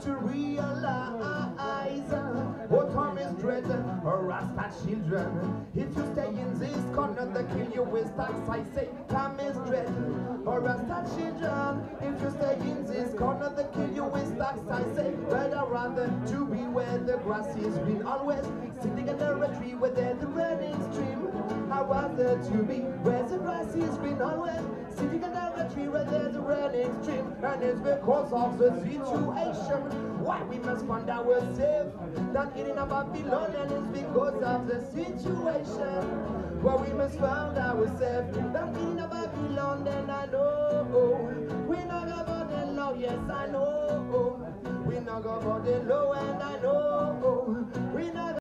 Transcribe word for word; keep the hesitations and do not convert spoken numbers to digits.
to realize what harm is dread or Rasta children. If you stay in this corner, they kill you with stacks. I say time is dread or Rasta children. If you stay in this corner, they kill you with stacks. I say better rather to be where the grass is green always, sitting under a tree where there's the running stream. I rather to be where the grass is green always, sitting under a tree where there's a running stream. And it's because of the situation why we must find ourselves not eating a Babylon. And it's because of the situation why we must find ourselves not eating a Babylon. And I know we not go about the law, yes I know we not go about the law, and I know we not